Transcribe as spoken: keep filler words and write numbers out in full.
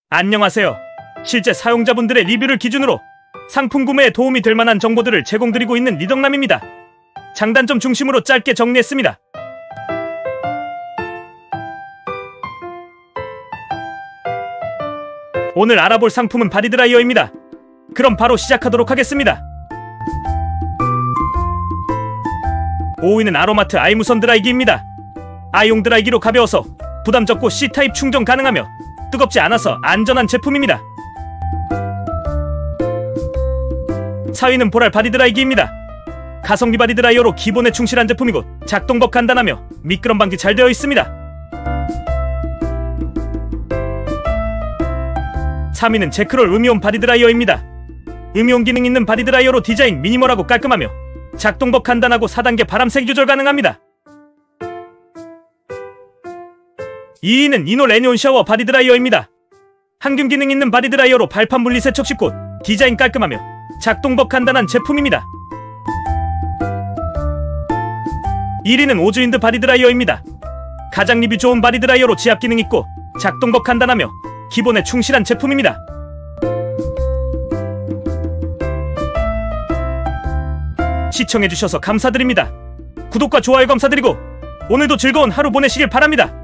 안녕하세요. 실제 사용자분들의 리뷰를 기준으로 상품 구매에 도움이 될 만한 정보들을 제공드리고 있는 리덕남입니다. 장단점 중심으로 짧게 정리했습니다. 오늘 알아볼 상품은 바디드라이어입니다. 그럼 바로 시작하도록 하겠습니다. 오 위는 아로마트 아이무선 드라이기입니다. 아이용 드라이기로 가벼워서 부담 적고 C타입 충전 가능하며 뜨겁지 않아서 안전한 제품입니다. 사 위는 보랄 바디드라이기입니다. 가성비 바디드라이어로 기본에 충실한 제품이고 작동법 간단하며 미끄럼 방지 잘 되어 있습니다. 삼 위는 제크롤 음이온 바디드라이어입니다. 음이온 기능 있는 바디드라이어로 디자인 미니멀하고 깔끔하며 작동법 간단하고 사 단계 바람색 조절 가능합니다. 이 위는 이노 레니온 샤워 바디드라이어입니다. 항균 기능 있는 바디드라이어로 발판 물리 세척 쉽고 디자인 깔끔하며 작동법 간단한 제품입니다. 일 위는 오즈윈드 바디드라이어입니다. 가장 리뷰 좋은 바디드라이어로 지압 기능 있고 작동법 간단하며 기본에 충실한 제품입니다. 시청해주셔서 감사드립니다. 구독과 좋아요 감사드리고 오늘도 즐거운 하루 보내시길 바랍니다.